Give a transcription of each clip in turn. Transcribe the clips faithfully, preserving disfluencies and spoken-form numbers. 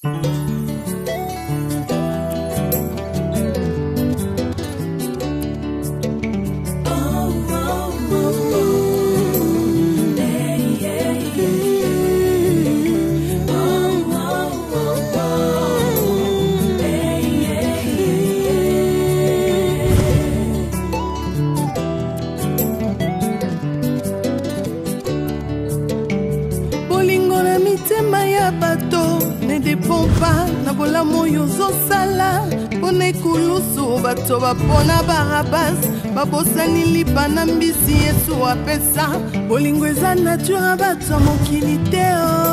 Ne dépend pas na bolamu yozo sala pone kulusu bato bapona barabas babosani lipa na mbisi Yesu apesa bolingo eza nature bato mokili te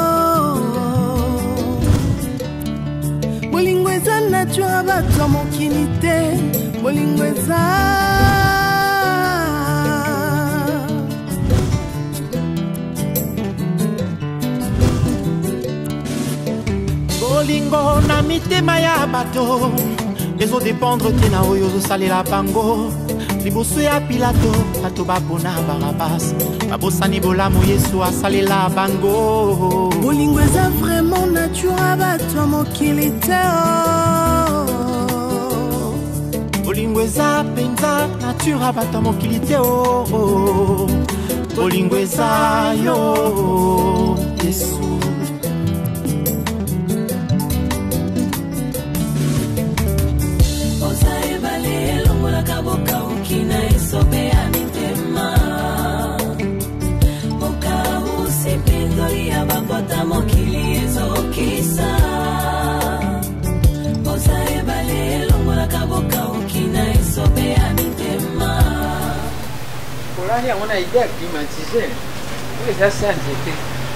bolingo eza nature bato mokili te bolingo eza bolingo na mitema ya bato ezo dépendre te na oyo ozosalela bango liboso ya Pilato bato bapona Barabas babosani bolamu Yesu asalela bango bolingo eza vraiment nature bato mokili te bolingo eza penza nature bato mokili te bolingo eza yo Yesu Kaboka ukina isobea mitema Moka usipindoli ya babota mokili ezo kisa Osa ebale longola kaboka ukina isobea mitema Kolani ya mwana idea klimatize Ule sasa njete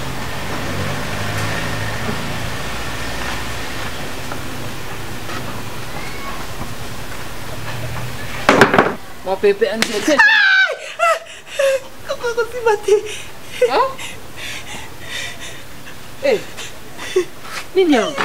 Mon pépé, on dit que comment tu m'as dit? Hein? Eh, Nini? Hein?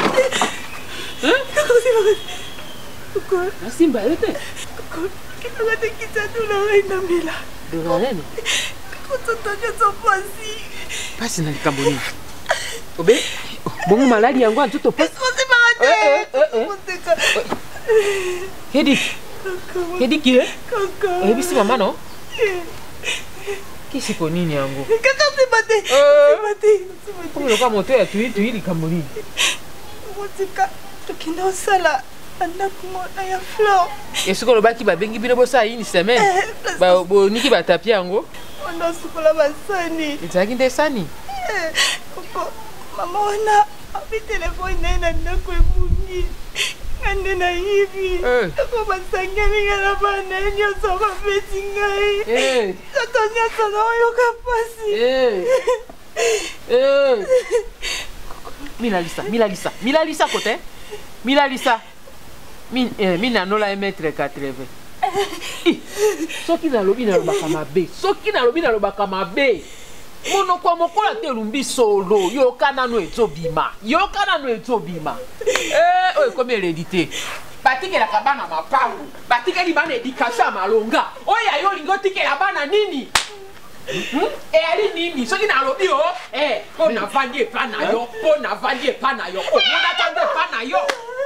Comment tu m'as dit? Pourquoi? Merci, Mbalete. Pourquoi? Qu'est-ce que tu as dit de la reine Amila? De la reine? Comment tu as dit son passé? Pas si dans le Cambodge. Obé, bon maladie, en quoi tout au pas? Comment tu m'as dit? Hedi. Hedi qui est? Coco. Eh, bisi maman non? Qui c'est pour Nini yango? Kaka c'est batté. C'est batté. Comment le pas monter à tuer tuer les Cambodge? Motika, tu qui n'as ça là. Anakuma na ya fleur. Est-ce que le baki ba bengi bino bossa une semaine? Ba boniki ba tapia yango? On a sukola basani. Itaki ndesani? Coco, maman ona abi téléphone na ndako ebungi. Ande na hivi. Ko basanga ngala bana nyoso ba betingai. Eh. Totonya sana yo kapasi. Eh. Eh. Mila Lisa, Mila Lisa, Mila Lisa côté. Mila Lisa. Min eh mina no la mettre quatre-vingts. Soki na lobi na lobaka mabe. Soki na lobi na lobaka mabe. Mono kwa mokola te lumbi solo. Yo kana no etobima. Yo kana no etobima. Eh oy comme hérédité. Batike la kabana mapawu. Batike li bana éducation malonga. Oya yo lingo tike la bana nini? Hmm? Eh ali nini? Soki na lobi o eh po na vandi pa na yo, po na vandi pa na yo. O mona tande pa na yo.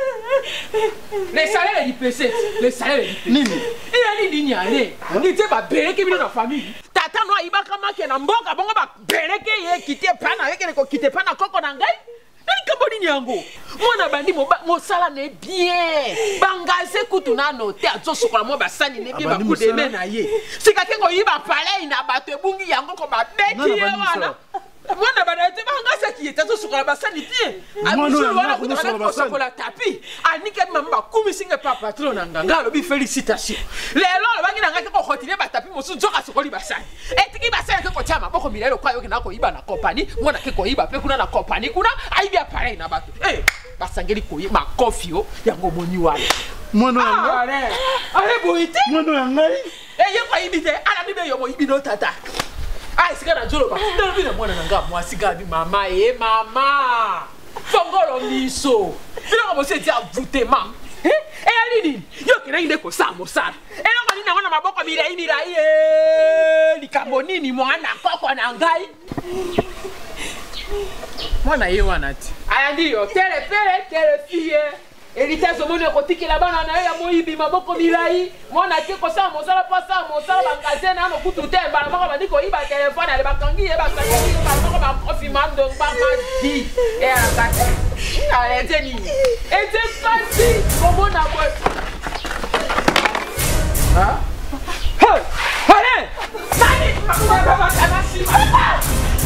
Les salaires du P C, les salaires du P C. Nini? Il a dit nini allez. Il était pas belle qui vient dans la famille. Tata no iba kama ke na mboka bongo ba belle ke ye quitter pana avec ko quitter pana koko na ngai. Nani kaboni nyango. Mona bandi mo mo sala ne bien. Bangaze kutu na note azo sokola mo basani ne bien ba kudeme na ye. Sika ke ko iba palais na bato ebungi yango ko ba beki ye wana. Mwana bana te bangasa ki etazo sokola basani tie. Amiso wana ko sokola tapi. Anike mamba kumi singa pa patron na nganga lobi félicitations. Lelo bangi na ngaka ko hotile ba tapi mosu nzoka sokoli basani. Etiki basani ke ko chama boko milelo kwa yoki na ko iba na compagnie, mwana ke ko iba pe kuna na compagnie kuna aibi apare na bato. Eh, basangeli ko ma kofio yango moni wala. Mwana yanga. Ale. Ale boite. Mwana yanga. Eh ye ko ibi te ala ni be yo mo ibi no tata. Ah, c'est quand je le vois. Dans le moi nanga moi siga bi mama eh mama. Fongolo miso. Bila ko se dia voûtement. Eh? Eh ali ni. Yo kina inde ko sa mo sa. Eh na ngani na wana maboko bila ini la eh likambo nini mwana koko na ngai. Moi na yo anati. Aya ndio, tele pele, tele fille. Hérité zomone kotiki la bana na ya moyibi maboko milai. Mona ke ko sa mo sala pa sa mo sala bangaze na no kutu temba na moko bandiko iba telefone ale bakangi e ba kangi ba moko ba confirmando ba ma di. E ala kati. Ah, ete ni. Ete fasi como na boîte. Ah? Hey! Allez! Allez! Papa, papa, papa!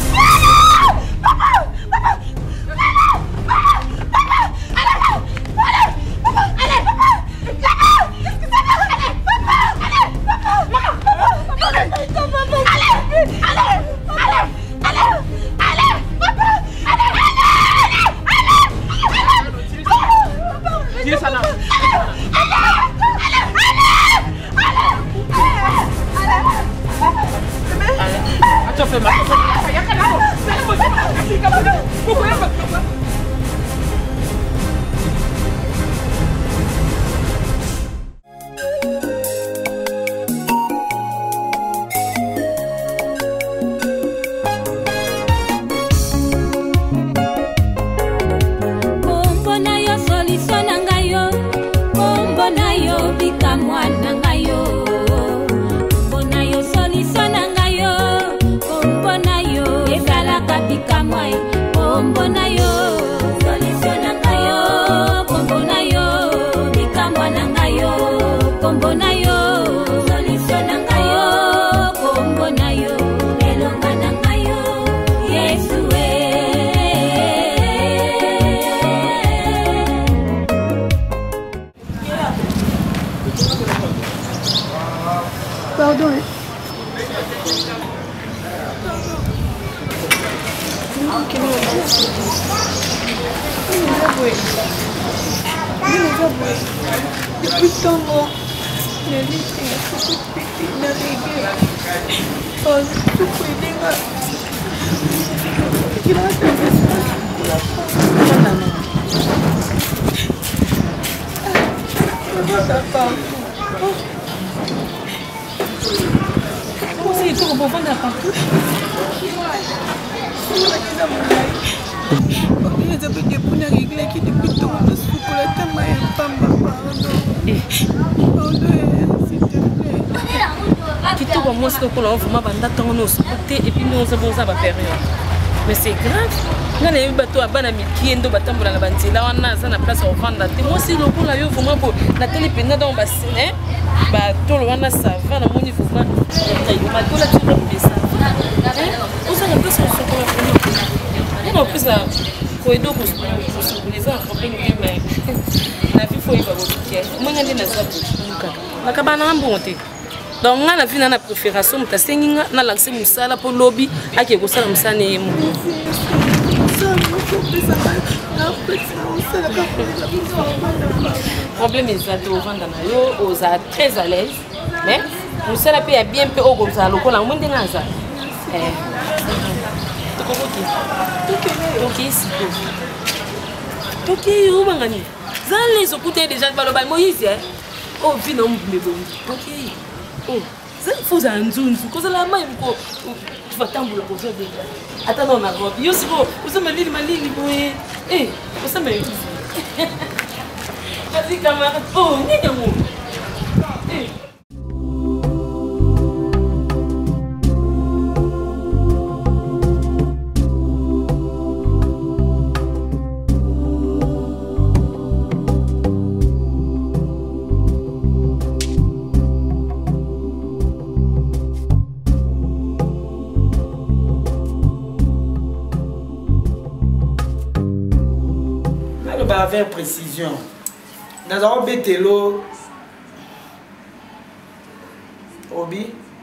Pardon. Depuis tant de mois, la vie c'est tout pété, la rigueur. Oh, tout pété, là. Il a fait ça. Comment c'est tout pour vendre partout? Kitoko moi c'est qu'on vraiment banda tant nous côté et puis nous avons ça va faire mais c'est grave nga na bato abana mikiendo batambola na banzela wana za na place au vendre te moi c'est le coup là yo vraiment pour na télé pena dans bassin ba tolo wana ça va na moni vraiment ba tola tu le ça on ça na place au sokola on plus là ko edo ko les gens problème mais la vie faut y va bokier moi ngande na ça buka makabana mbonte donc nga na vie na préfération mutasenginga na lancer musala pour lobby ake ko sala musane yemo problème est ça au vendre na yo aux a très à l'aise mais musala pe ya bien pe o ko za lokola mwende ngaza eh tokoki toki siko toki ubangani zale zo kuté déjà baloba Moïse hein oh vino mbebo toki oh ça faut un nzunzu cause la main ko tu vas tambola ko zo déjà attends na robe yo siko uzo malili malili boy eh uzo malili vas-y camarade oh ni de moi eh avec précision. Nous avons bétélo. Obi.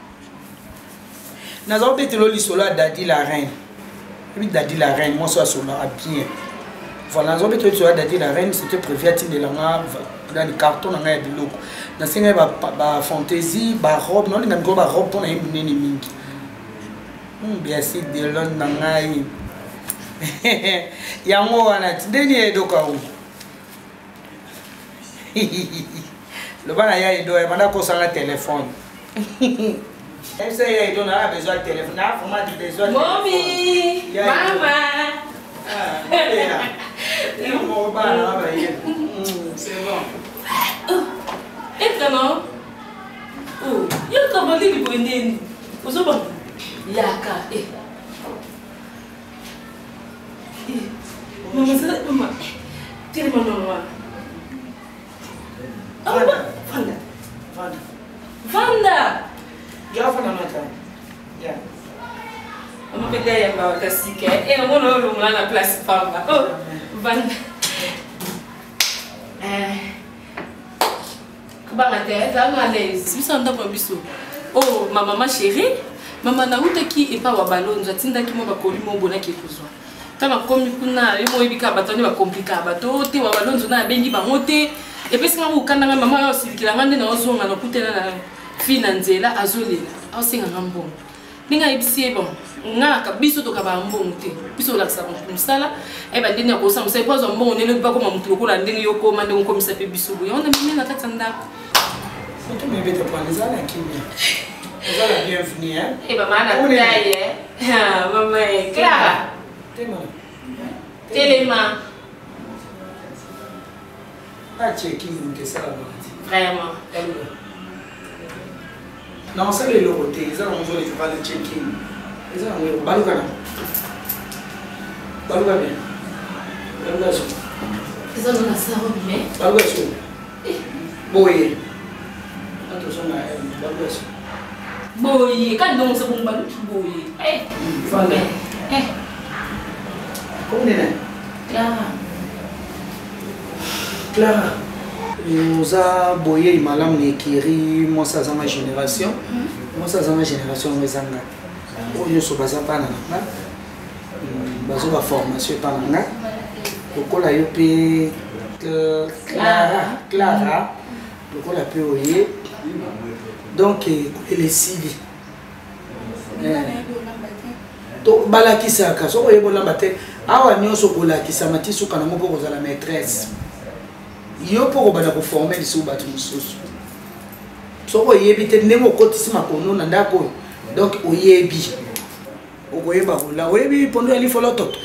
Nous avons bétélo l'isolo à Dadi la reine. Oui, Dadi la reine, moi, ça sonne bien. Voilà, nous avons bétélo l'isolo à Dadi la reine, c'était prévu à tirer dans les cartons, dans les locaux. Dans ces fantaisie, la robe, non, il y a une robe pour les mingi. Bien sûr, de l'on n'a yango wana ndeni edoka u le bana ya edo e bana ko sanga téléphone ese ya edo na besoin de téléphone na format de besoin mommy mama C'est bon. Et comment? Oh, il y a comment les libres. Vous avez Yaka. Eh. Maman, c'est maman. Quelle maman? Vanda. Vanda. Vanda. Vanda. Já foi na noite. Já. Vamos pegar aí a barca sequer. É um nome lá na place Famba. Oh, Vanda. Eh. Comment t'es? Ça m'a l'aise. Si ça n'a pas biso. Oh, ma maman chérie. Maman na uta ki e pa wa balon. Jatinda ki mo ba koli mo bona ki kuzwa. Tama komi kuna imo ibika batoni ba complica bato te wa balon zona bengi ba mote. Et puis, si vous avez un maman qui a un na fille nzela azolela asenga ngambo ninga ibisi bon nga ka biso to ka ba mbongo te biso la sa bon msala e ba ndeni ko sa msa ko zo mbongo ne le ba ko mamutu ko la ndeni yoko mande ko komisa pe biso bo yona mimi na katanda tu me bete pour les ala kimia vous allez bienvenue hein e ba mana taille ha mama e Clara tema telema ah checking que ça vraiment non, c'est le côté, ils ont besoin de faire le check-in. Ils ont besoin de Balugana. Baluga bien. Baluga sur. Ils ont besoin de ça, mais. Baluga sur. Boye. Attention, Baluga sur. Boye, quand on se bombe, boye. Eh. Fanda. Eh. Comment on est? Clara. Clara. Nous avons boyé malam nekiri moi ça c'est ma génération moi ça c'est ma génération mezanga oyo so baza pana na bazo ba formation pana na okola yo pe Clara Clara okola pe oye donc les sili to balakisa ka so oye bolamba te awa nyoso bolakisa matisu kana mo poko za la maîtresse yo pour bana ko former les batu mususu so oyebi te ndemo kotisi makono na ndako donc oyebi okoyeba kola oyebi pondo ali folo toto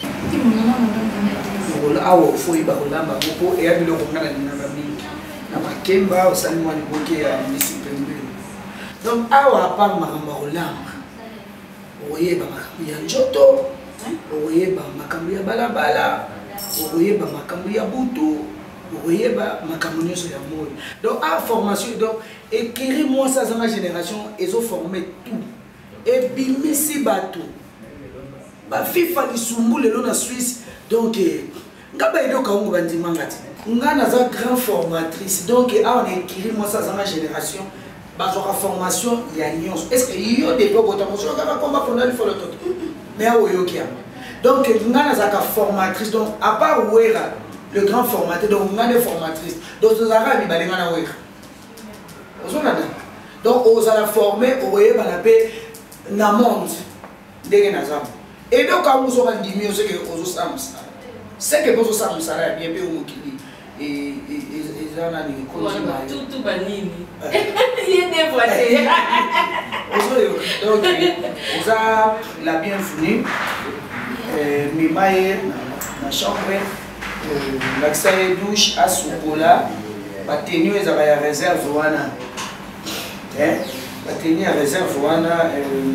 ola awo foi ba kolamba ko e abi loko ngana na mingi na makemba osali mwa liboke ya discipline donc awa pa makamba kolamba oyeba makambo ya njoto oyeba makambo ya balabala oyeba makambo ya butu oyeba makambo nyonso ya moyo donc a formation donc écrire moi ça za ma génération ils ont formé tout et bimisi bato ba FIFA lisumbu lelo na Suisse donc ngaba edo ka ngo bandimanga ti ngana za grand formatrice donc a on écrire moi ça za ma génération ba zo ka formation ya nyonso est-ce que yo de ko ta moso ka komba pour aller faire le tout mais a oyokia donc ngana za ka formatrice donc à part wera le grand formateur donc on a des formatrices donc aux arabes ils balent na wera donc aux ala former au voyez ba la paix na monde ndenge na zam et donc quand vous aurez dit mieux c'est que aux sams c'est que aux sams ça là bien peu mokili et et ça na ni ko tout tout banini il est dévoilé donc vous a la bienvenue euh mimaye na chambre l'accès douche à Soukola, la tenue est à la réserve wana. La tenue à réserve wana.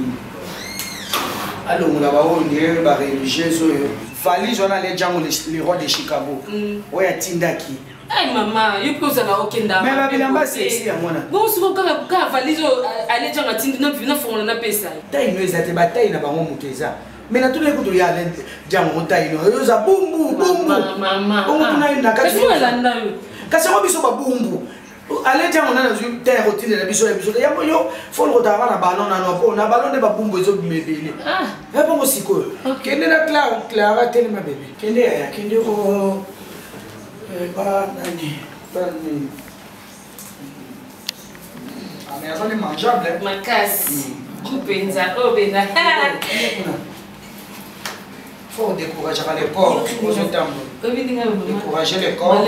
Alors on a on dirait ba religieux valise on a les gens les rois de Chicago. Oya tindaki. Ay maman, yo pose na okenda. Mais la bilamba sexy à mona. Bon souvent quand quand valise aller gens atindi na vina fond na pesa. Taille no ezate bataille na bango muteza. Mais na tous les coups de ya jam montagne no yoza bumbu bumbu maman on tuna ina kasi landa yo kasi ko biso ba bumbu ale jam na zu terre otile na biso ya biso ya yo faut le retard na ballon na no na ballon de ba bumbu ezo bimebele ah e bongo siko kende na Clara Clara tele ma bébé kende ya kende ko ba nani ba ni ah mais ça est mangeable makasi kupenza obena faut décourager les corps aux temps. Décourager les corps.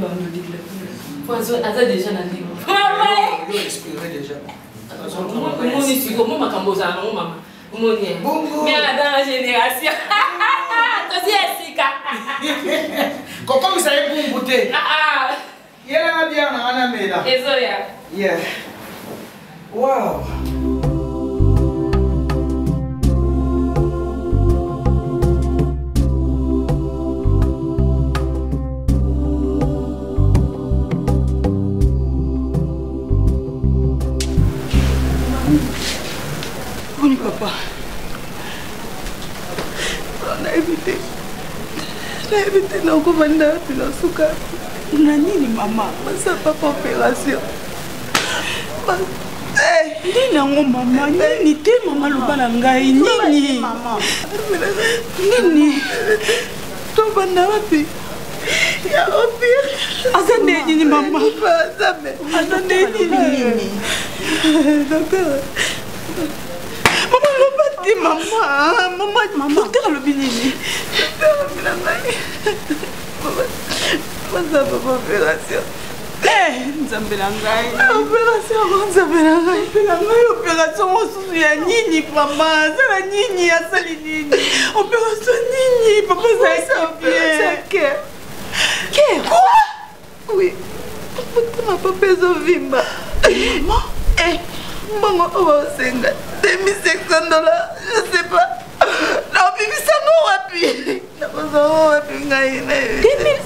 Aza déjà na niveau. Maman, il expirer déjà. Comment on est comment makambo za non maman. Comment on est. Mais dans la génération. Toi c'est Sika. Comment vous savez pour goûter? Ah ah. Il y a bien un ami là. Ezoya. Yeah. Wow. Oui, papa. On a évité. On a évité nos commandes puis la souka. Nani ni maman, ça papa opération. Eh, ni nango maman, ni te maman lobana ngai nini. Maman. Nini. To banda wapi? Ya opi. Azande nini maman. Azande nini. Docteur. Maman lobati maman, maman maman docteur lobinini. Docteur lobinani. Maman papa opération. Eh, nzambe na ngai. Opération nzambe na ngai. Na ngai opération mosusu ya nini papa? Sala nini asali nini? Opération nini papa ça bien. Que? Que? Quoi? Oui. Ma papa ezovimba. Maman. Eh, maman on senga. deux mille cinq cents dollars, je sais pas. Non, bibi ça non wapi. Non, wapi ngai. deux mille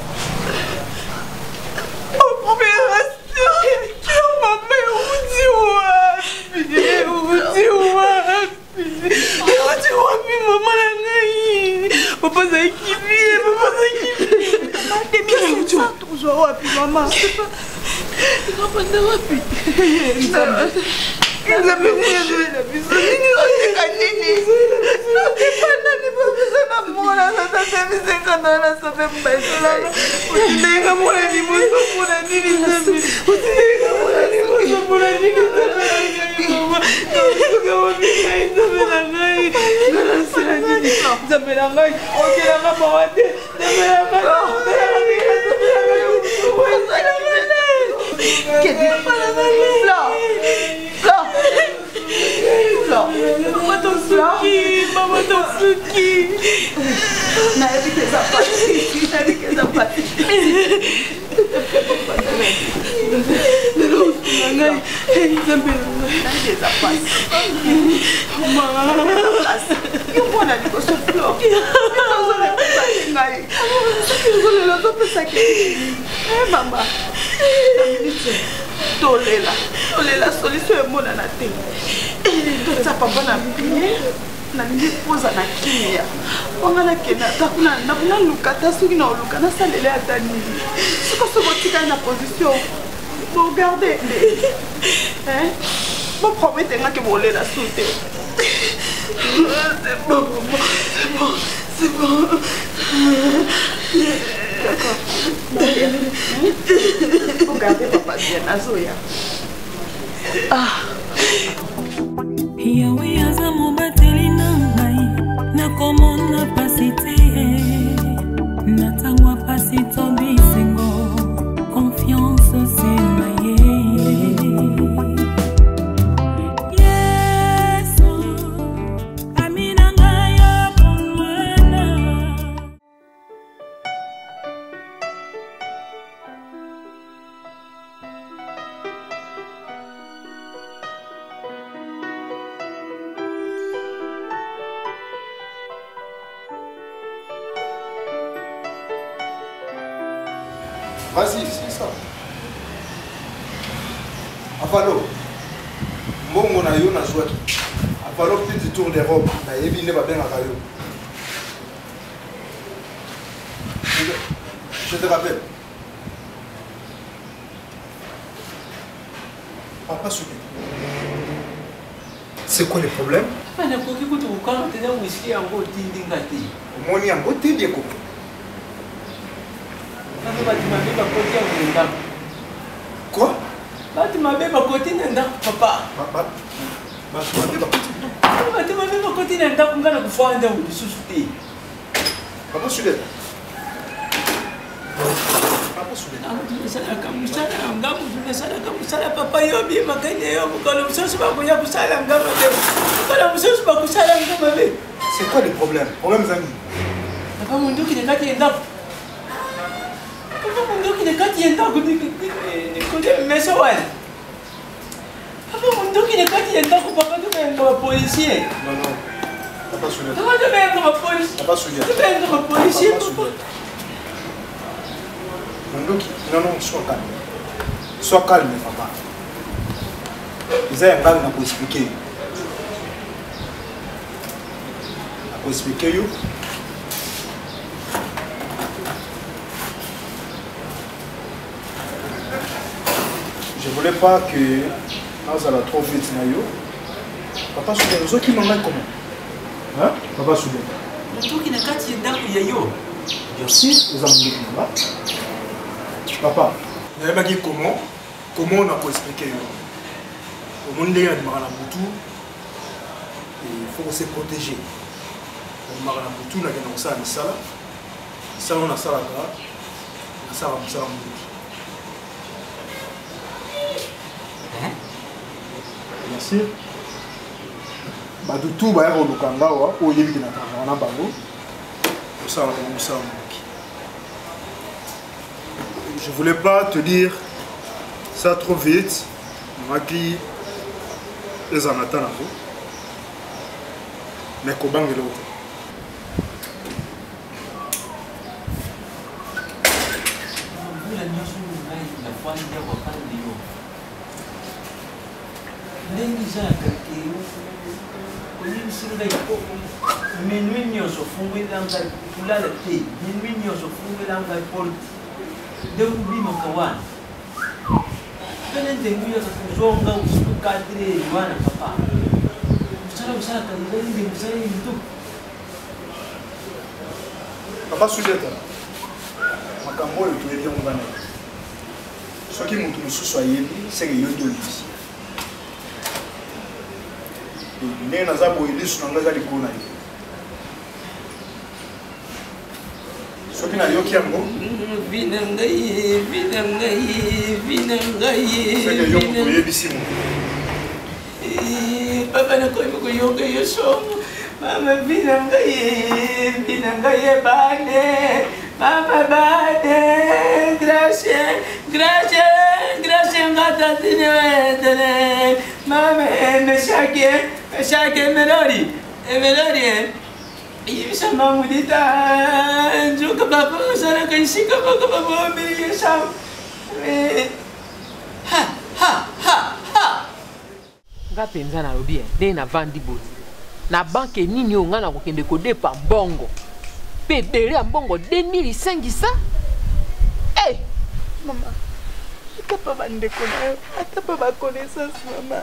opération. Maman, où tu es? Où tu es? Où tu es? Maman la ngai. Papa ça équipé, papa ça équipé. deux mille cinq cents toujours wapi maman. Je sais pas. Papa na wapi? Ils ont besoin de la puissance. Ils ont des canines. Non, c'est pas nani pour besoin d'amour. Ça fait cinquante ans, ça fait pas ça. Vous dites que mon ami, mon ami, mon ami, vous dites que mon ami, mon ami, mon ami, maman ton souki, maman ton souki. Na évité ça pas, na évité ça pas. Non, nangai, zambe nangai ça passe. Maman, il faut na liko so fleur. Il faut na liko ngai. Il faut na liko pesa ki. Eh maman. Tolela, tolela solution est bonne na te. Et ça papa na bien. Na ndi poza na kimia. Onga na kena takuna na kuna lukata suki na luka na salele atani. Siko so botika na position. Bon regardez. Hein? Bon promettez nga que voler la soute. C'est bon, c'est bon, c'est bon. D'accord. Regardez papa bien Azoya. Ah. Yahweh azamu bateli na ngai na komona pasite na tangwa pasito bisengo confiance c'est maye Yesu amina ngaya pomwana. Vas-y, c'est ça. Avalo. Mbongo na yo na jouet. Avalo petit tour de robe. Na yebi ne ba bien à yo. Je te rappelle. Papa Soubi. C'est quoi le problème? Mais ne pouvez pas tout quand on est whisky en gros ding ngati. Mon y en beauté bien coupé. Quoi? Tu m'avais pas côté d'un papa. Papa. Bah, tu m'avais pas côté. Tu m'avais pas côté d'un temps qu'on a le foie d'un ou sous-souté. Papa Soudel. Papa Soudel. Papa yobi makende yo mukolo msoso bakoya kusala ngama de. Mukolo msoso bakusala ngama be. C'est quoi le problème? Problème Zani? Papa Munduki ne kati enda. Papa Munduki ne kati enda ko ni ko de meso wale. Papa Munduki ne kati enda ko papa to ben policier. Non non. Papa Soulier. Papa to ben ko policier. Papa Soulier. To ben ko policier. Munduki, non non, sois calme. Sois calme papa. Ils ont un gars pour expliquer. Pour expliquer you. Je voulais pas que nous allons trop vite nayo. Papa Soulier, nous qui m'en comment? Hein? Papa Soulier. Munduki qui n'a qu'à tirer dans le yayo. Bien sûr, nous allons dire là. Papa, vous avez dit comment? Comment on a pu expliquer? Au monde de Maranabutu, il faut se protéger. Au Maranabutu, on a gagné ça, ça, ça, on a ça là, on a ça, on a ça. Bien sûr. Bah du tout, bah on a kanga wa, au yébi de notre on a bango. Ça, on a ça. Je voulais pas te dire ça trop vite. On qui les en attendent. Mais comment est l'autre? Devubi makawan. Kenen dengu ya kuzonga usiku kadri wana papa. Usara usara kadri ndio usara mtu. Papa Souleta. Makambo le tueli ngana. Soki muntu mususu ayebi senge yondo lisi. Ne nazabo ilisu nangaza likona yi. Soki na yoki yango Vinangai, vinangai, vinangai. Senge yoku yebi simu. Papa na koi ko yoga yoso. Mama vinangai, vinangai bane. Mama bane. Gracias, gracias, gracias ngata tinetene. Mama me shake, me shake melody. E melody. Bisa mamudita juga bapa sana kaisi kapa kapa bawa beli sam. Ha ha ha ha. Ngapenza na lobie de na vandi bot. Na banque nini onga na kokende ko depa mbongo. Pe bere mbongo deux mille cinq cents. Eh, Mama. Atapa bande kona, atapa ba connaissance mama.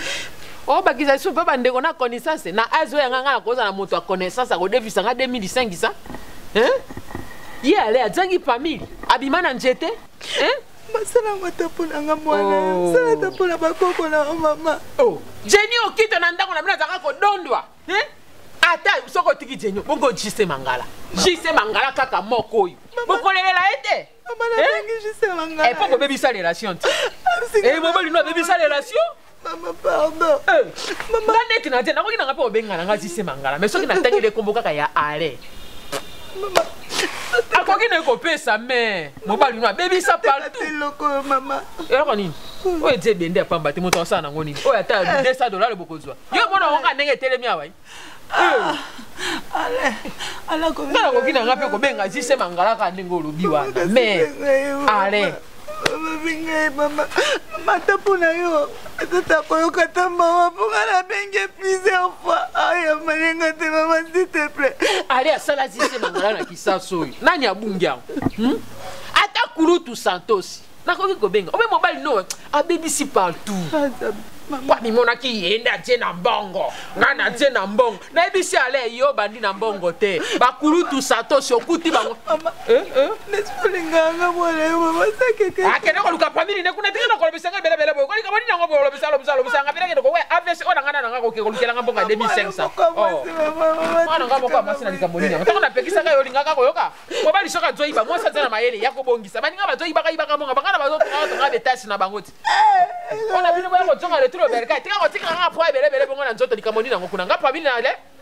Oh bakiza su papa ndeko na connaissance na azo ya nganga koza na moto a connaissance a kodevisa nga deux mille cinq cents. Hein? Ye ale azangi famille abimana njete? Hein? Masala matapona nga mwana. Sala tapona bakoko na mama. Oh, Jenny okito na ndako na bina zaka ko dondwa. Hein? Ata soko tiki Jenny bongo jise mangala. Jise mangala kaka moko oyo. Bokolelela ete? Mama na tangi jise mangala. Eh poko baby sa relation. Eh mo bali no baby sa relation? Maman, pardon. Eh, maman. Nane kina tena ko kina ngapo benga na ngazi se mangala. Mais soki na tangi le kombo kaka ya ale. Maman. Ako kina ko pesa me. Mobali no baby sa partout. Loko maman. Eh ko nini? O ete bende pamba te moto sana ngoni. O ata deux cents dollars bokozwa. Yo mona wonga ndenge telemi awai. Ah. Ale. Ala ko. Na ko kina ngape ko benga zise mangala ka ndenge olobi wana. Me. Ale. Mama, mama, mata puna yo. Tata koyo kata mama pungana benge plusieurs fois. Ay, malenga te mama s'il te plaît. Allez, ça là zise mangala na kisaso. Nani abungia? Hmm? Ata Kulutu Santos. Na ko ko benga. Obe mobile no. A baby si partout. Kwa mi mona ki yenda je na mbongo. Ngana je na mbongo. Na ebisi ale yo bandi na mbongo te. Ba Kulutu Santos okuti bango. Mama. Eh eh. Nespulinga nga mwana yo mama sakeke. Akene ko luka family ne kuna tika ko lobisa bele bele boy. Ko ni kabani nango bo lobisa lobisa lobisa ngabira ke ko we avese ona ngana nanga ko ke ko lukela ngambonga deux mille cinq cents. Oh. Mwana ngabo kwa masina likamolini. Ngata na pekisa ka yo lingaka ko yoka. Ko bali shoka zoiba mo sa tena mayele yako bongisa. Bani ngaba zoiba ka ibaka monga bangana bazo to ngabe tasi na bangoti. Ona bino bo ko zonga le tulo berka. Tika ko tika nga po bele bele bonga na nzoto likamolini nango kuna ngapa bini na le.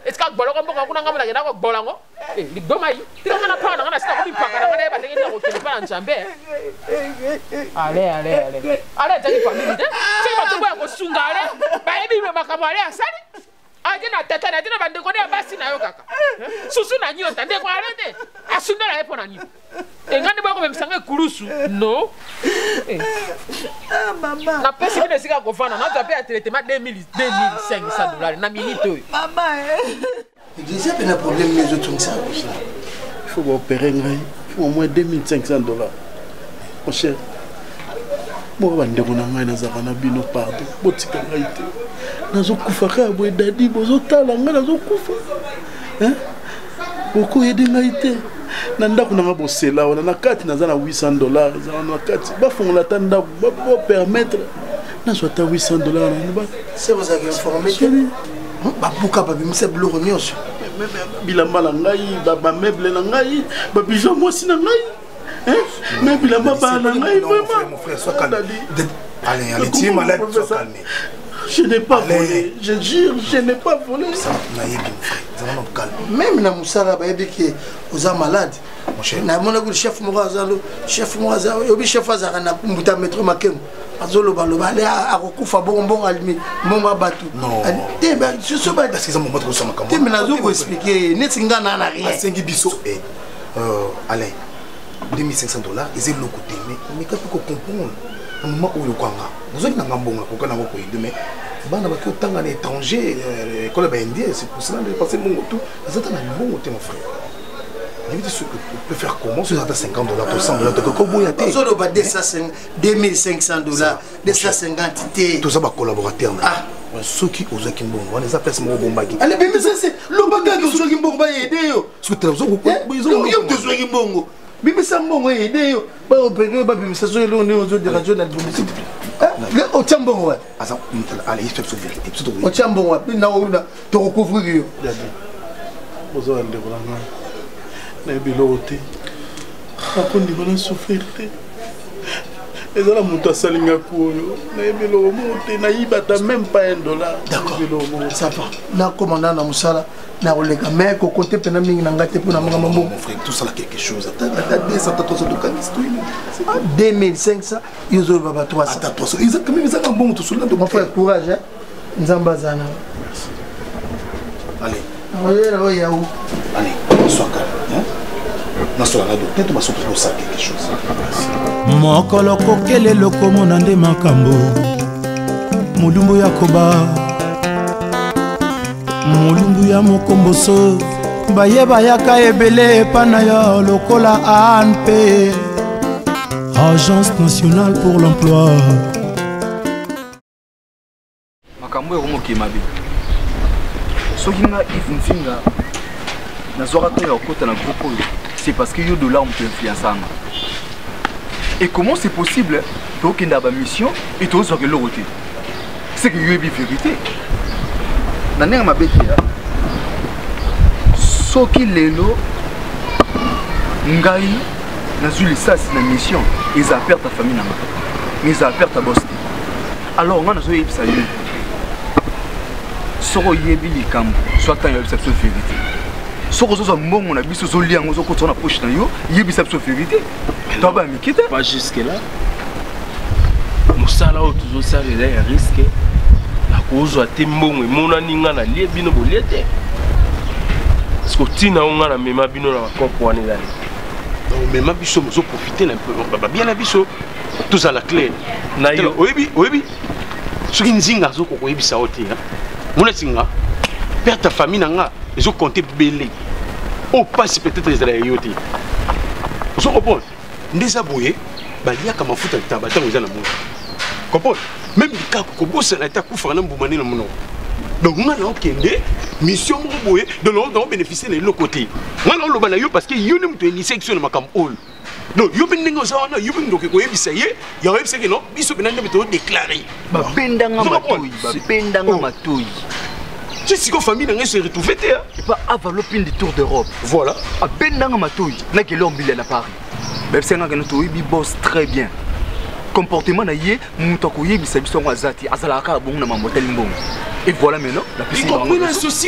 est-ce que boloko mboka kuna ngama na ko bolango eh ligoma yi tira ngana pa na ngana sika ko bipaka na ngana ba tengena ko telepa na njambe ale ale ale ale tani famille de c'est pas tout ko sunga ale ba ebi me makambo ale asali ajina tata na jina bande ko ne basi na yo kaka susu na nyo tande ko ale de asunda la epo na nyo engani ba ko memsanga kurusu no ah mama na pesi bine sika ko fana na tape a traitement deux mille cinq cents dollars na minute oyo mama eh déjà ben un problème mais autres ça il faut opérer ngai faut au moins deux mille cinq cents dollars mon cher bon bande ko na ngai na zakana bino pardon botika ngai te nazo kufa ka boy dadi bozo tala ngai nazo kufa hein boko yede ngai te na ndako na bosela wana na kati naza na huit cents dollars za na kati ba fongola ta ndako ba po permettre na so ta huit cents dollars na ba c'est vous avez informé ba buka ba bimisa bloko nyonso bilamba na ngai ba ba meuble na ngai ba bijou mosi na ngai hein mais bilamba ba na ngai vraiment mon frère sois calme allez allez tu es malade sois calme. Je n'ai pas volé, je jure, je n'ai pas volé. Même na musala ba ebiki oza malade. Mon cher. Na mona ko chef Morazalo, chef Morazalo, obi chef azaka na mbuta metro makemo. Azolo ba loba ale akokufa bonbon almi, monga batu. Non. Eh ben je sais pas parce que ça moment trop ça makamo. Tu me nazo ko expliquer, netinga na na rien. Asengi biso eh euh allez deux mille cinq cents dollars, ils ont le côté mais mais quand tu comprends moment où le kwanga nous avons un bon pour qu'on a beaucoup de mais bana ba ko tanga étranger école ba indien c'est pour cela de passer mon tout ça t'as un bon mon frère il veut dire ce que peut faire comment sur cinquante dollars pour cent dollars de comment y a té solo ba deux mille cinq cents dollars deux cent cinquante t tout ça va collaborateur ah ceux qui osent qui bon on les appelle mon bombagi allez mais ça c'est le bagage qui qui bon ba aider yo ce que tu as ils ont eu besoin qui bon bibi sambo aider yo ba opérer ba bibi ça so le on de radio na publicité le ochambo wa asa allez il fait ce vérité tout ochambo wa na na to recouvrir yo bozo ande brana na bilote akondi bana souffrir te ezala mutu asalinga kuoyo na biloko mote na yibata même pas un dollar d'accord ça va na commandant na musala na olega mais ko côté pena mingi na ngate pour na mama mon frère tout ça là quelque chose à deux cents trois cents de canis deux mille cinq cents yozo baba trois cents à trois cents ils ont quand même ils ont bon tout cela mon frère courage hein nzamba zana allez allez là ya où allez sois calme hein na sois là donc peut-être ma soupe pour ça quelque chose mokolo kokele lokomona nde makambo mulumbu yakoba mulumbu ya mokomboso bayeba yaka ebele epana ya lokola A N P Agence nationale pour l'emploi makambo ekomokima be soki nga Yves Nzinga nazwaka ya okota na groupe oyo c'est parce que yo dollar on peut influencer anga. Et comment c'est possible pour qu'il y ait une mission et tout sur le côté? C'est que il y a une vérité. Dans les ma bête là, ce qui est là, ngai, n'a su les ça c'est la mission. Ils ont perdu ta famille là, mais ils ont perdu ta boss. Alors on a joué ça y est. Soro yebi les camps, soit tant y a cette vérité. Soko zo mbongo on a biso zo liango zo kotona poche na yo, yebi cette vérité. Toi bah mikita. Pas jusque là. Musala o toujours ça les risques. À cause de tes mbongo mona ninga na lie bino bolete. Parce que tina on na mema bino na kopo wana là. Donc mema biso zo profiter un peu. Bien la biso tous à la clé. Na yo oyebi oyebi. Soki nzinga zo ko yebisa oti ha. Mona singa. Père ta famille nanga. Ils ont compté belé. On passe peut-être les aléotes. Vous comprenez? Des aboués, bah il y a comme un foot avec tabac dans les animaux. Comprenez? Même les cas qu'on bosse à l'attaque pour faire un boumani dans mon nom. Donc on a là aucune mission mouroué de l'on bénéficier les l'autre côté. Moi là on le balaye parce que you n'aime pas une section de ma cam hall. Donc you ben n'engo ça on a you ben donc quoi ça y est, il y a même c'est que non, biso ben n'aime pas déclarer. Bah bendanga matouille, bah bendanga matouille. Je suis en famille, je suis retrouvé. Et pas développer des tours d'Europe. Voilà. À Bendanga Matouille, n'a que l'homme à Paris. Même si on a un boss très bien. Comportement na yé, moutako yé bisabiso ngazati, azalaka bon na mamotel mbong. Et voilà maintenant la piscine. Il comprend associé.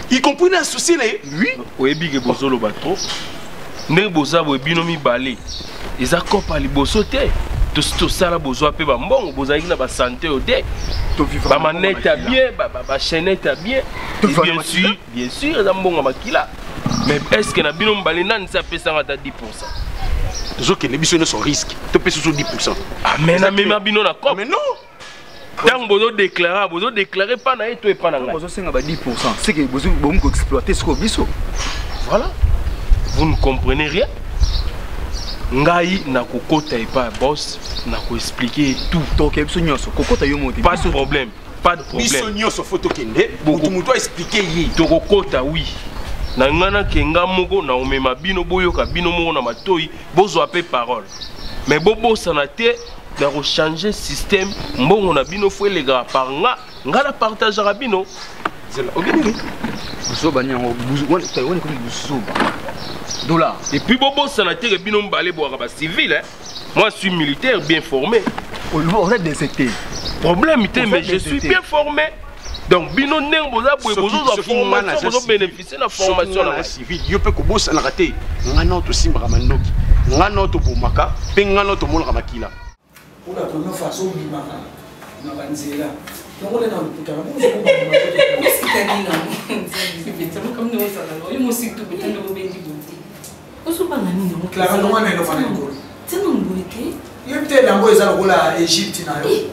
y compris dans souci là. Oui. Oyebi ke bozolo ba trop. Ndenge boza boye bino mibale. Eza kopa liboso te. To sala bozwa pe ba mbongo bozalaki na ba santé o te. Ba manette à bien, ba ba chaînette à bien. Bien sûr, bien sûr, eza mbongo makila. Mais est-ce que na bino mbale nani sa pesa ngata dix pour cent? Toujours que les bisous sont risques. Tu peux sur dix pour cent. Ah mais na même bino na cop. Mais non. Tant bozo déclarer, bozo déclarer pas na eto et pas na ngai. Bozo senga ba dix pour cent. C'est que bozo bomo ko exploiter ce ko biso. Voilà. Vous ne comprenez rien. Ngai na kokota et pas boss, na ko expliquer tout. Donc biso nyoso kokota yo monte. Pas de problème. Pas de problème. Biso nyoso photo kende. Beaucoup muto expliquer yi. To kokota oui. Na ngana kenga moko na omema bino boyoka bino moko na matoi bozo apé parole. Mais bobo sanate na changer système mbongo na bino fo les gars par nga ngala partage rabino. C'est là. Obéni. Bozo banyango bozo woni tay woni comme bozo ba. Dollar. Et puis bobo sanate ke bino mbalé boaka ba civil hein. Moi je suis militaire bien formé. On est détecté. Problème mais je suis bien formé. Donc bino ndeng boza boye bozo za formation bozo bénéficier na formation na civil yo pe ko bossa na raté ngana to simba mandoki ngana to bomaka pe ngana to molaka makila pour la première fois so bimaka na banzela donc on est dans le putain qu'est-ce que t'as dit non c'est comme nous ça là il musique tout putain de bendi bonté oso bana nini mo Clara no wana no fana ngolo tena ngoleke yo peut-être la boy za lokola Égypte na yo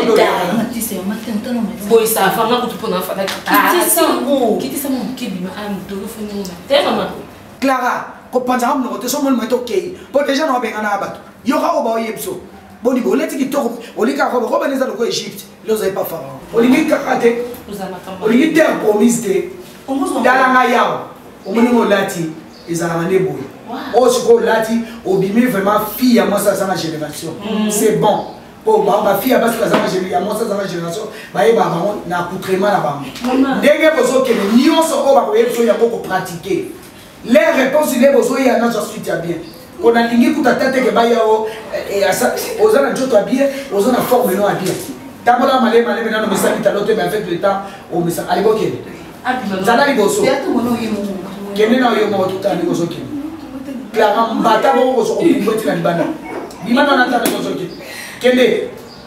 boy ça fama ko tupona fada kiti sango kiti sango kibima am dolo foni na te mama Clara ko panza am no te so mon meto kei po déjà no benga na bato yo ka o ba yebso boni bo leti ki toko olika ko ko beneza loko Égypte lo za pas pharaon olingi kakate olingi terre promise te dala nga yawo o moni ngo lati ezala mane boy oh c'est quoi lati obimi vraiment fille à moi ça ça ma génération c'est bon oh bah ma fille parce que ça ma génération moi ça ça ma génération bah et bah na accoutrement là bas ndenge bozo ke nyonso ko ba ko yeso ya ko pratiquer les réponses les bozo ya na je suis bien on a lingi kuta tete ke ba ya o et ça ozana joto bien ozana forme non bien tabola malé malé na no message talote mais avec le temps au message allez boke zana liboso kene na yo mo tout ani bozo kene Clara mbata boko so ko na libanda bimana na tata ko so kende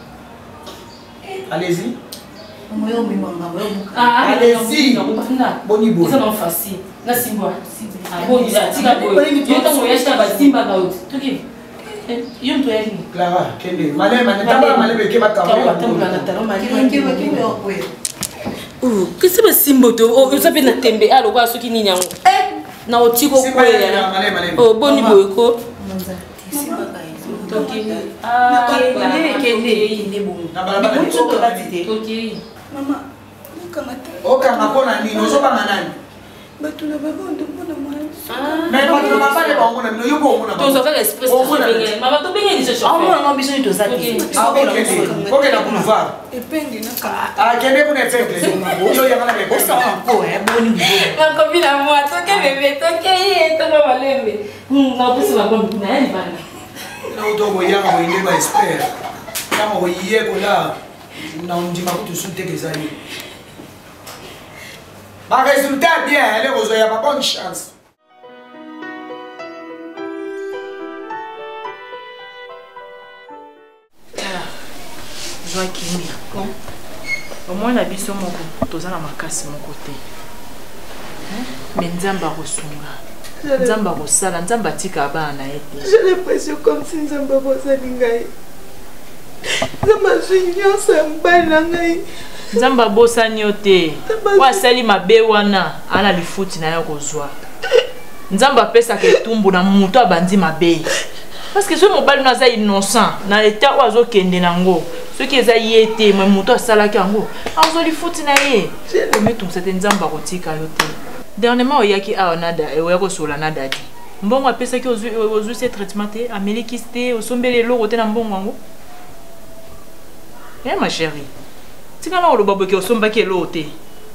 allez-y allez-y boni bo ça non facile na simba ah bon ça tika boy yo ta mo yashta ba simba ka out tuki yo mto yali Clara kende male male tamba male be ke ba ka ba tamba na taro male ke ba ke ba ko oh que c'est ba simba to oh ça peut na tembe alo kwa soki nini yango na otiko kwela oh boni boyko toki ah kende kende inde bo na bala toki mama ukamata okanga pona nini ozobanga nani bato na baba ndo mona mwana mais bato na baba le bango na yo bongo na to so faire express to benge mama to benge ni se chauffeur mwana ngombi so to zaki ah ok na boulevard epenge na ka ah kende kuna epenge yo ya kana be ça ko eh boni bo na kopi na moi to ke bébé to ke ye to ba malembe hmm na busi ba kombi na yani bana na udogo yanga mo inde ba expert kama wo yeko la na ndima kutu sunte kezali ma résultat bien elle vous a pas bonne chance joie kimia au moins la biso moko tozana makasi moko te mais nzamba kosunga nzamba kosala nzamba tika bana ete j'ai l'impression comme si nzamba bosali ngai nzamba nyonso ya mobali na ngai nzamba bosani yo te wasali mabe wana ana lifuti na yo kozwa nzamba apesaka etumbu na moto abandi mabe parce que soki mobali no aza innocent na leta oyo azokende nango soki eza ye te me moto asalaki yango azwa lifuti na ye omitungisa te nzamba akotika yo te dernièrement oyaki awa oya kosola na dadi mbongo apesaki ozwi se traitement te amelikisi te osombeli eloko te na mbongo yango e ma chérie tika na oloba boke osombaki eloko te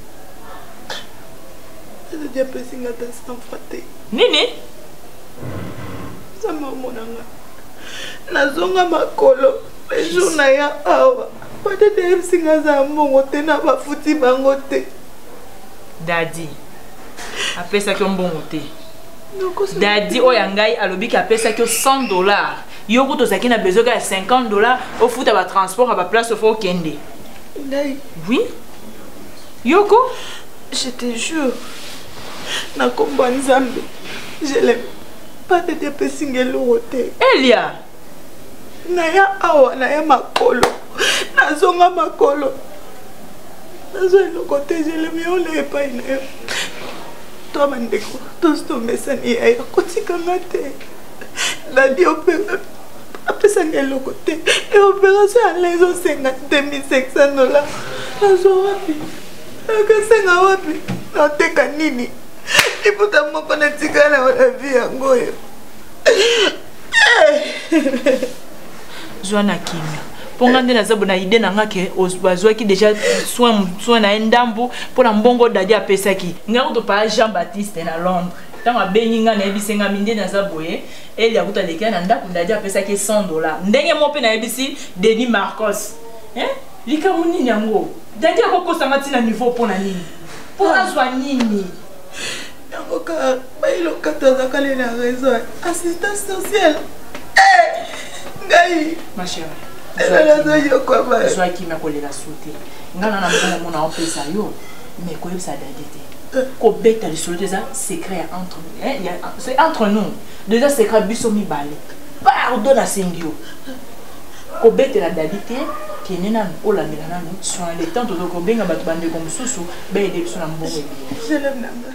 ezadi apesinga ta sanfra te nini zama omonanga nazonga makolo ejour na ya awa patete ebisinga za mbongo te na bafuti bango te dadi apesa ki mbongo te. Dadi oyangai alobi ki apesa ki cent dollars. Yoko to saki na besoin de cinquante dollars au foot à transport à la place au faux kende. Oui. Yoko, je te jure. Na kombo nzambe. Je l'aime. Pas de dépenser l'oroté. Elia. Naya awa naya makolo. Nazonga makolo. Nazo le côté je l'aime on n'est pas une. Toi mandeko, tous ton message est à côté kangate. Dadi opéra apesa ngelo côté et opération à les au cinquante deux mille cinq cents dollars. Nazo wapi? Akasenga wapi? Na teka nini? Iputa moko na tikana wa vie yango yo. Joana Kimia. Ponga ndena zabu na ide na ngake bazwaki déjà soin soin na ndambo pour la mbongo dadi apesa ki. Ngako to pa Jean Baptiste na Londres. Tanga beninga na ebisi nga minde na zaboye eli akuta leka na ndako ndadi apesa ki cent dollars. Ndenge mo pe na ebisi Denis Marcos. Hein? Lika munini yango. Dadi akokosa ngati na niveau pona nini? Pona zwa nini? Yangoka bailo katoza kale na raison. Assistance sociale. Eh! Ngai. Ma chérie. Zoa qui m'a collé la sauté. Ngana na mona mona opesa yo. Mais quoi ça dadete. Ko beta le sauté ça secret entre nous. Hein, c'est entre nous. Déjà secret biso mi balé. Pardon la singio. Ko beta la dadete qui nena o la melana no sur les temps de ko benga batu bande comme susu be de biso na mbongo. Je l'aime namba.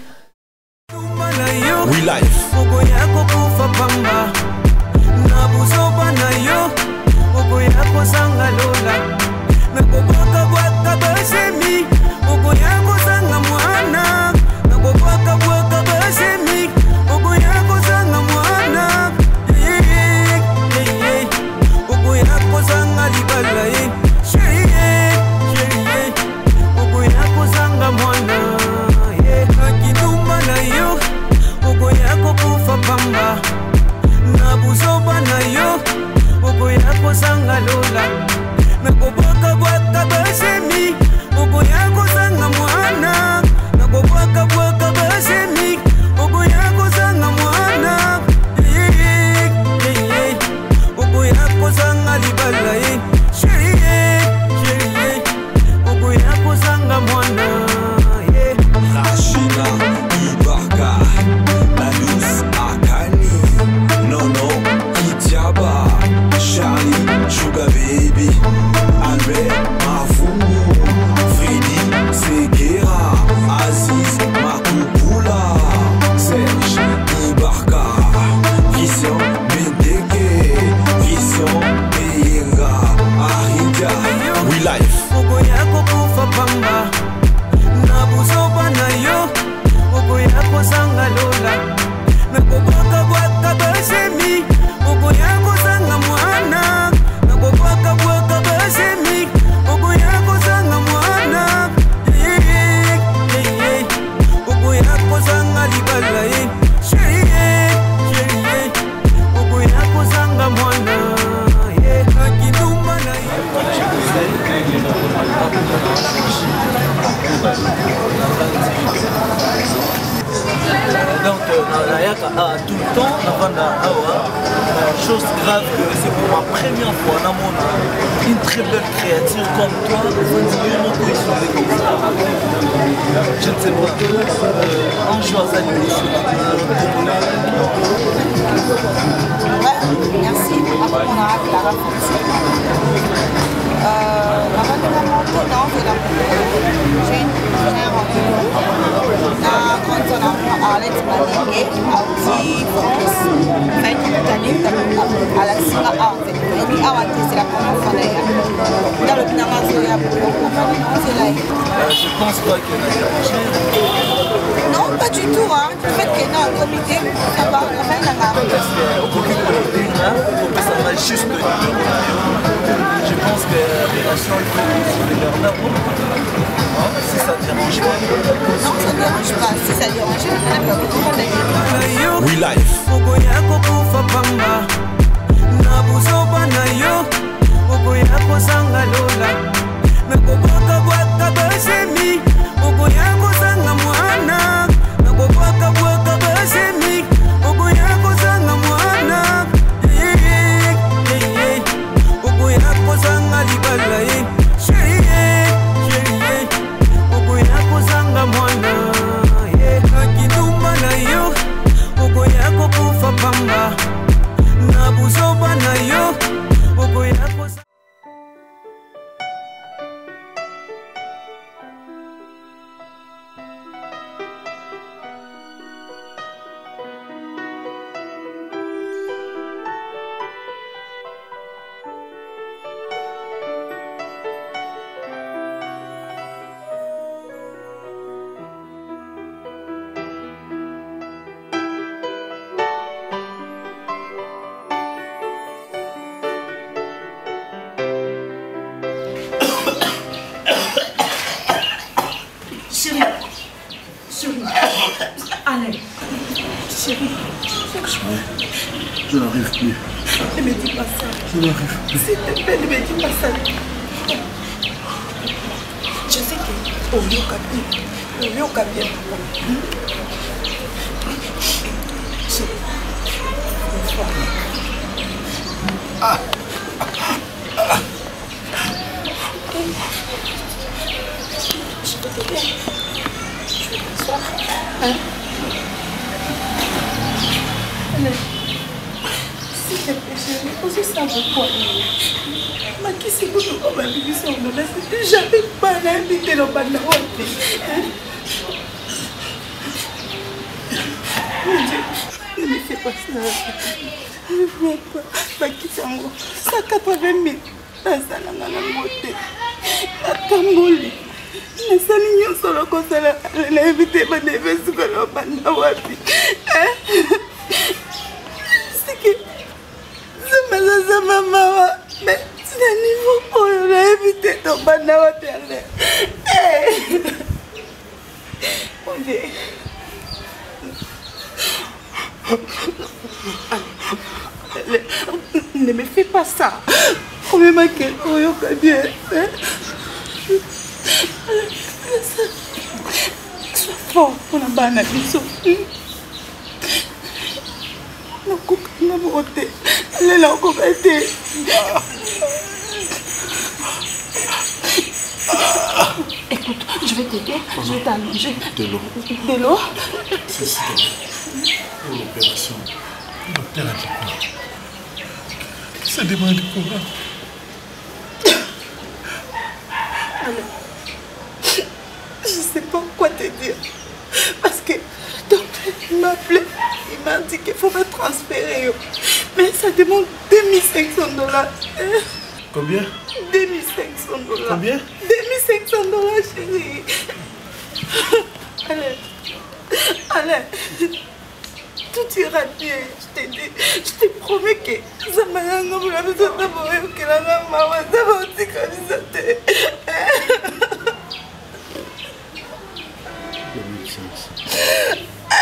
We life. Ogo yako kufa pamba. Na buzoba na yo. Ogo yako sanga lola. Na koboka bwaka basemi. Ogo yako sanga mwana. Na koboka bwaka basemi. Ogo yako sanga mwana. Yeah, yeah, yeah. Ogo yako sanga libala eh. Yeah, yeah, yeah. Ogo yako sanga mwana. Yeah, akidumba na yo. Ogo yako kufa pamba. Na buzoba na yo. Ogo yako sanga lola. Na koboka bwaka basemi. Ogo yako sanga mwana. Na koboka bwaka basemi. Ogo yako sanga mwana. Yeah, yeah, yeah. Ogo yako sanga libala eh. Yeah, yeah, yeah. Ogo yako sanga mwana. Yeah. Rashina Ibaka Lalus Akani Nono Itiaba Charlie, Sugar Baby, Albert, Mafungu, Freddy, Segera, Aziz, Makukula, Serge, Ibarka, Christian, Benteke, Christian, Beyega, Ahida, We Life. Ogo yako kufa pamba, na buzoba na yo, ogo yako sanga lola, na koboka bwaka basemi, ogo yako sanga mwana, na koboka bwaka basemi, ogo yako sanga mwana, yeah, yeah, yeah. Ogo yako sanga libala eh, yeah, yeah, yeah. Ogo yako sanga mwana, yeah, akidumba na yo. Donc, Nayaka a tout le temps, avant la chose grave que c'est pour ma première fois dans mon âme. Une très belle créature comme toi, je ne sais pas, en choisissant les choses. Merci. Après, on a Clara Fonsi. Avant de la montée, non, de la j'ai une première rencontre. Quand on a Alex Malingue, à Outi, France, fait une année à la Sina A, en fait. Et puis, c'est la première fois d'ailleurs. Dans le Pinamazoya, c'est là. Je pense pas qu'il y a dérangé. Non, pas du tout. Hein. Le fait qu'il y ait un comité, ça va, rien à voir. Au comité, ça va juste. Je pense que la chambre de leur d'abord, si ça ne dérange pas. Non, ça ne dérange pas. Si ça dérange pas, We Life. Ogo yako kufa pamba. Na buzoba na yo. Ogo yako sanga lola. Na koboka bwaka basemi. Ogo yako sanga mwana. Na koboka Allez. Chérie. Je n'arrive plus. Ne me dis pas ça. Je n'arrive plus. S'il te plaît, ne me dis pas ça. Je sais que Oyoka bien. Oyoka bien. Ah. Ah. Je peux t'aider. Je vais t'asseoir. Hein? Allez. S'il te plaît, chérie, pose ça avec toi. Ma qui c'est pour nous comme un bébé sur nous. C'était jamais pas l'invité dans le bande. Mon Dieu, ne me fais pas ça. Ne me fais pas. Ma qui c'est en gros. cent quatre-vingt mille. Ça, ça n'a pas de beauté. La tamboli. Mais ça n'y a solo comme ça. Elle a invité ma neveu sur le bande. C'est que. C'est ma maman. Mais c'est un niveau où on a évité ton banawa télé. Mon Dieu. Ne me fais pas ça. On me manque au yoga bien. Sois fort pour la banane. Elle est là encore. Écoute, je vais t'aider, je vais t'allonger. De l'eau. De l'eau? C'est ça. Pour l'opération. Le docteur a dit quoi? Ça demande quoi? Alors, je ne sais pas quoi te dire. Parce que le docteur m'a appelé. Il m'a dit qu'il faut me transférer. Mais ça demande deux mille cinq cents dollars. Combien? deux mille cinq cents dollars. Combien? deux mille cinq cents dollars, chérie. Allez. Allez. Tout ira bien, je te dis. Je te promets que ça m'a dit que la maison de mon que la maman ça va aussi comme ça. deux mille cinq cents.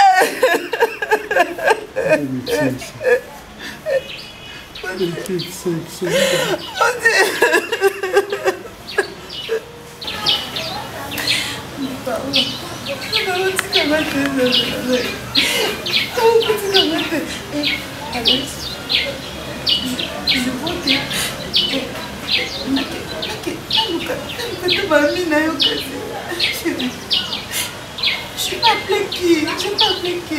deux mille cinq cents. deux mille cinq cents. Je n'ai pas appelé qui, je n'ai pas appelé qui.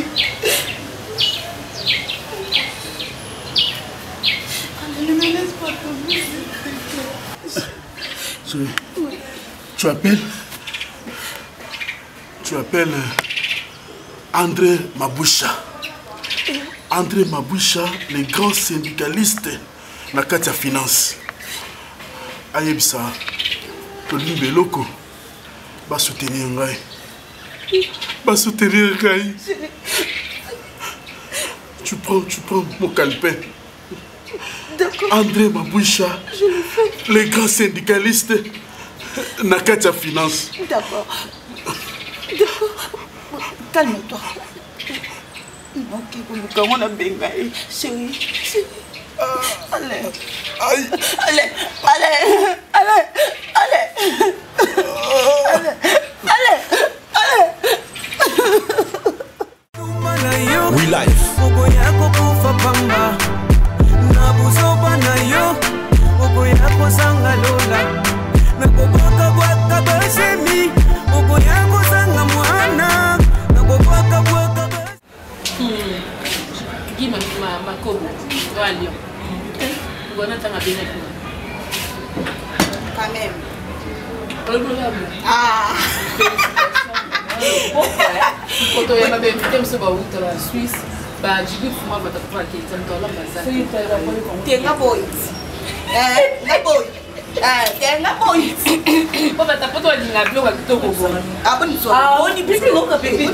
Ne me laisse pas tomber, s'il te plaît. Oui. Tu appelles Tu appelles André Maboucha. André Maboucha, le grand syndicaliste na kati ya finance. Ayebisa, tolimbe loko, ba soutenir ngai. Ba soutenir ngai. Tu prends, tu prends mon calepin. André Maboucha, le grand syndicaliste na kati ya finance. D'accord. D'accord. Calme-toi. Ok, on a bien gagné. Chérie, chérie. Allez. Allez. Allez. Allez. Allez. Allez. Allez. Allez. We life. Guy ma ma kobo à Lyon. On a tant à bien quand même. Ah. Quand on m'a bien fait ça au la Suisse, bah du coup moi va te faire qui t'aime dans la bazar. Oui, t'es un boy. Eh, un boy. Eh, t'es un boy. On va taper toi la bio avec ton bobo. Ah bon, ah on y peut plus long que bébé.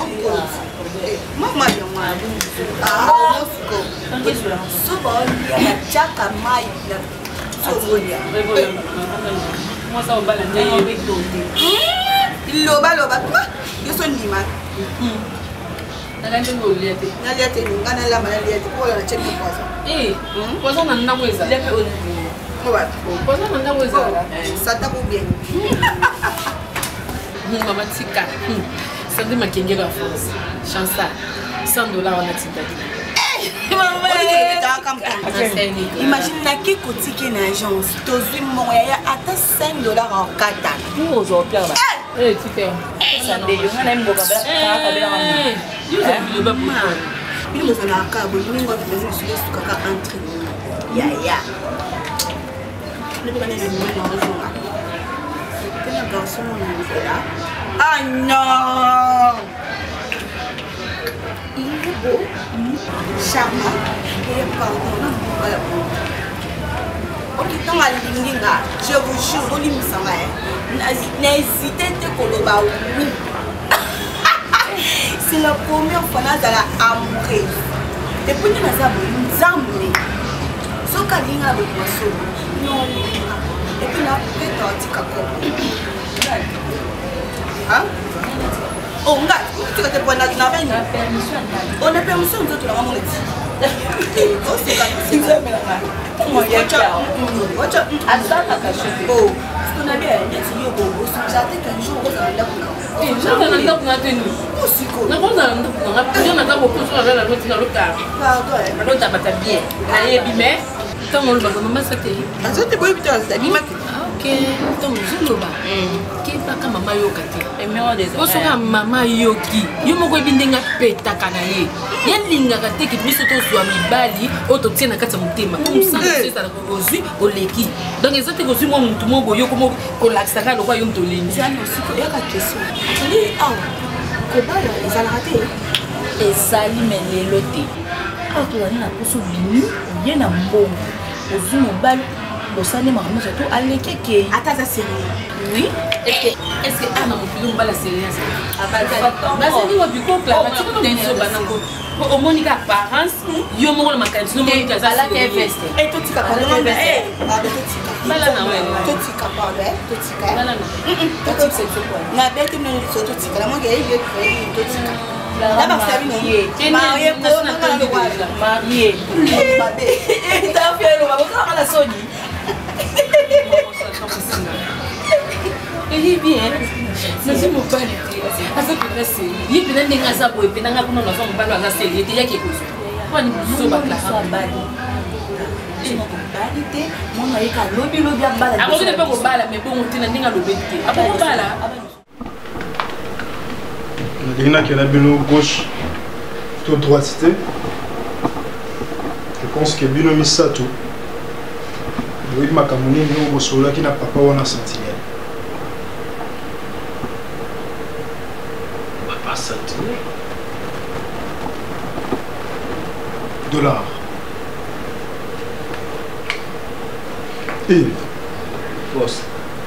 Mama ya mwana. Ah, mosiko. Soba ya chaka mai na sobolia. Moi ça on va la nyer avec doté. Loba loba quoi? Yo son nima. nakande ngolia te nalia te ngana la malia te ko la cheki poison eh poison na ndango eza lepe o ouais poison na ndango eza ça t'a bien ni mama tika sandi makenge ka France chansa cent dollars on a tika imagine na qui kotiki na agence tozwi mongo ya ata cinq dollars en kata pour aujourd'hui là eh tika ça ndelo ngana mboka ba ka bela ngana yuza bilo ba pour bilo mozana ka bo ningo ba besoin de se kaka entre ya ya ne pas aller le moins dans le tena garçon on est là ah non il est beau charmant et pardon voilà ok tant à l'indinga je vous jure on lui ça va n'hésitez pas koloba oui c'est la première fois dans la amoureuse depuis que nous avons nzambe soka linga le poisson non et puis là peut-être tika ko hein oh nga tu vas te prendre na bana on a permission de tout la maman dit oh c'est pas c'est ça mais là moi ya cha wacha azaka kashe oh on a bien dit yo bobo ça te qu'un jour on va là pour eh je vais là pour attendre oh c'est quoi na bonza na na na na na beaucoup sur la route na loka pardon na loka bata bien na yebi mais tant on le va maman ça te ça te boy putain ça dit ma ok donc je le ba ki pa ka mama yo kate et mais on des o so ka mama yo ki yo moko ebindenga peta kana ye ya linga ka te ki biso to zwa mibali o to tina kati mutema comme ça c'est ça ko zui o leki donc ezate ko zui mo mutu mo boyo ko mo ko laksa ka lo kwa yo mtolini c'est un aussi ko ya ka question ali ah ko ba ya ezala raté ezali melelo te ah to na poso bini ye na mbongo ozui mobali bosane maman surtout aleke ke ata ça sérieux oui est-ce que est-ce que ana mo pilum bala sérieux ah ba ba c'est ni wa biko pla ba tu ko denso banango au monika apparence yo mo la makanti no monika za la ke veste et to tika ka no eh ba to tika bala na we to tika pa be to tika bala na to tika c'est quoi na be te no to tika la mo ke ye to tika la ba sabi no ye marié ko na ka no wa marié babe et ta fiero ba ko ala soni il est bien mais je me parle à ce que là c'est il peut n'être pas ça pour et puis n'a pas qu'on a fait on parle à ça il était il y a quelque chose on est so ba là mon mari ka lobi lobi abala ah on ne peut pas bala mais bon on tient ndinga lobi te ah bon bala Lina qui est la bino gauche tout droitité je pense que bino misato oui ma kamuni ni au solo qui n'a pas wana sentinelle papa sentinelle dollar et boss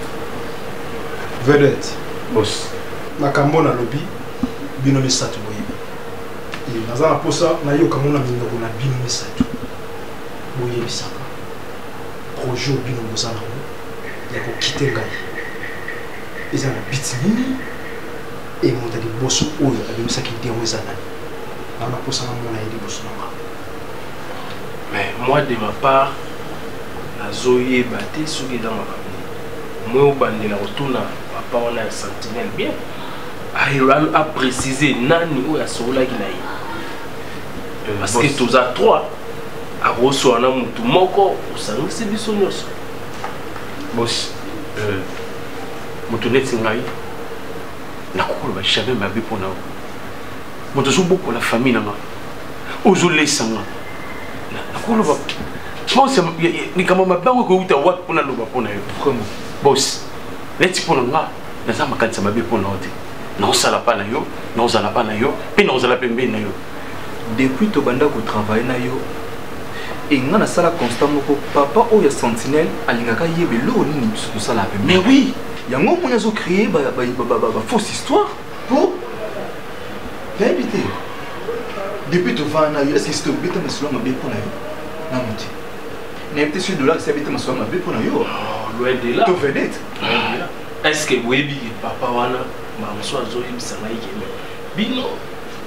vedette boss makambo na lobby bino misato boye et naza na posa na yo kamona minoko na bino misato boye bisaka projet au bino bozana ya ko quitter ngai eza na biti nini et monta di bosso oyo abimisa ki ndengo eza nani na na posa na mona ye di bosso na nga mais moi de ma part nazoyeba te soki eza makambo moi obandela kotuna papa wana ya sentinelle bien a précisé nani oyo asololaki na ye parce que toza trois akosoa na mutu moko osangisi biso nyonso bosi moto neti ngai nakokoloba jamais mabe mpo na yo moto ozobokola famille na nga ozolesa nga nakoloba likambo mabe yango ekouta wapi mpo naloba mpo na yo bosi neti mpo na nga naza makanisa mabe mpo na yo te naosala mpa na yo naozala mpa na yo mpe naozala pembeni na yo depuis tobanda kotravaille na yo et nga nasala constat moko papa oyo sentinelle alingaka yebe lo nini biso tosala pe mais oui yango moni azocréer ba fausse histoire po nayebi te depuis tovanda na yo est ce que si tobeta masolo mabe mpo na yo na moti nayebi te sur dollar esi abeta masolo mabe mpo na yo loin de là tovedete est ce que boyebi papa wana mamoso azoyebisa ngai keme bino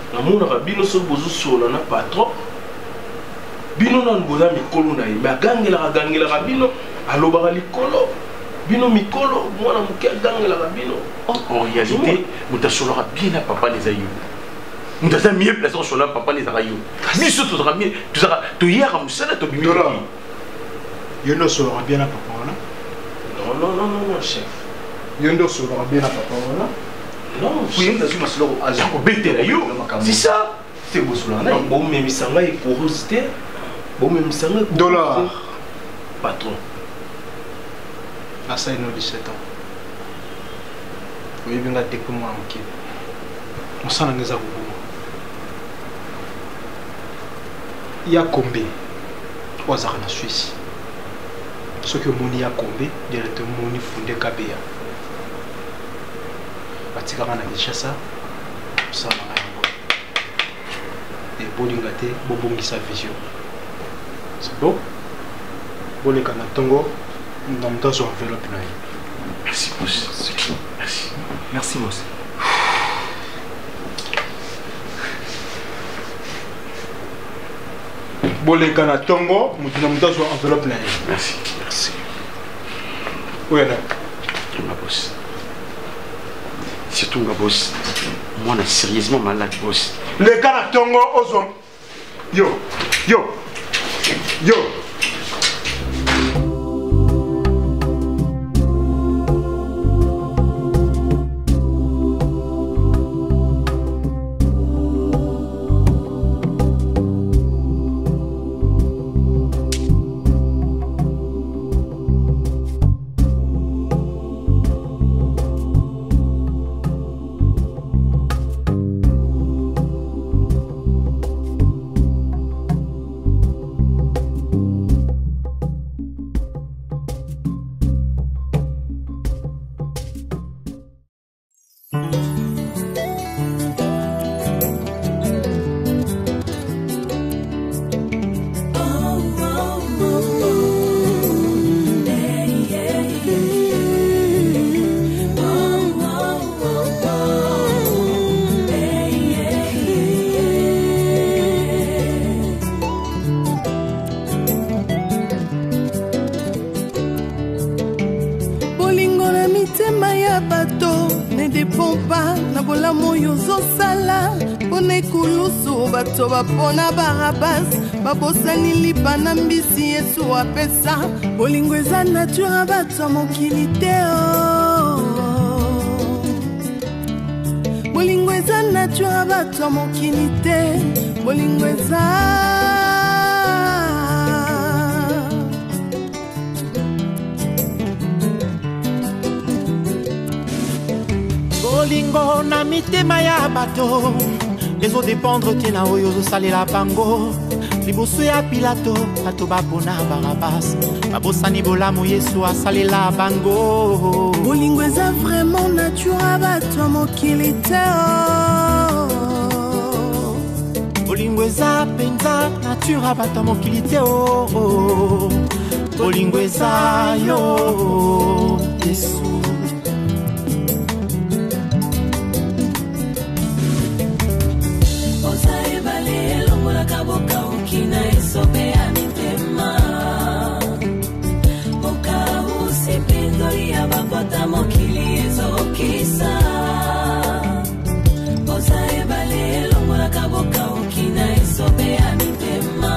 namonaka bino so bozosola na patron bino nanu boza mikolo na ye me agangelaka agangelaka bino alobaka likolo bino mikolo mwana moke agangelaka bino. En réalité moto asolaka bien na papa les ayo moto aza mieux placé kosola na papa les ayo biso tozaka mieux tozaka toyaka mosala tobimi yo nde osolaka bien na papa wana. Non, non, non, non, non, chef. Yo nde osolaka bien na papa wana. Non, c'est ça. C'est beau cela. Bon, mais il s'en va et porosité. Bon, mais il s'en va. Dollar. Patron. À ça, il a dix-sept ans. Oui, bien, dès que moi, ok. On s'en a des abous. Il y a combien trois ans en Suisse. Ce que mon y a combien directement mon y fondé K B A. Batikara na Kinshasa ça na yango et bolinga te bobongisa vision c'est bon boleka na tongo na mutazo enveloppe na ye. Merci boss. Merci. Merci boss. Boleka na tongo na mutazo enveloppe na ye. Merci. Merci. Oui là. Ma boss. Surtout ma boss. Moi on est sérieusement malade boss. Les gars na tongo ozom. Yo, yo. Yo. Pona barabas babosani lipa na mbisi Yesu apesa bolingo eza nature bato mokili te bolingo eza nature bato mokili te bolingo eza bolingo na mitema ya bato ezo dépendre tina oyo ozosalela bango liboso ya Pilato bato bapona Barabas babosani bolamu Yesu asalela bango bolingo eza vraiment nature bato mokili te bolingo eza penza nature bato mokili te bolingo eza yo Yesu. Boka ukina esobe amitema Boka usipindoli ya babota mokili ezokisa Boza ebale longola kaboka ukina esobe amitema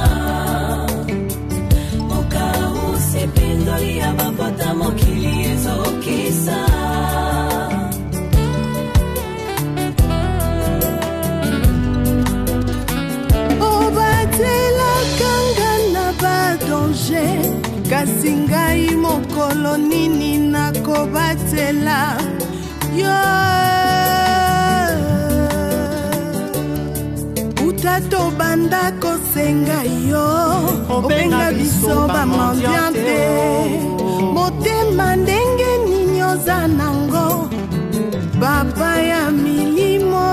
Boka usipindoli ya babota mokili ezokisa kasi ngai mokolo nini nakobatela yo utato banda kosenga yo obenga biso bamandiante motema ndenge nini oza nango bapa ya milimo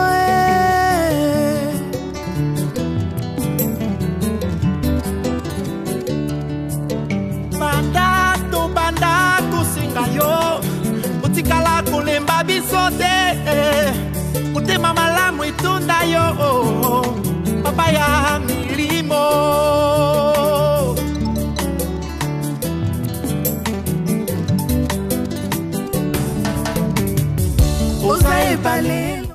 otikala kolemba biso te kotema malamu etunda yo balai